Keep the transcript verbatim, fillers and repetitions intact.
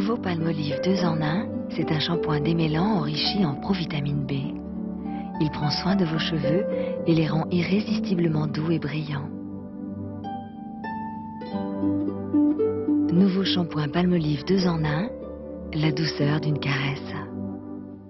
Nouveau Palmolive deux en un, c'est un shampoing démêlant enrichi en provitamine B. Il prend soin de vos cheveux et les rend irrésistiblement doux et brillants. Nouveau shampoing Palmolive deux en un, la douceur d'une caresse.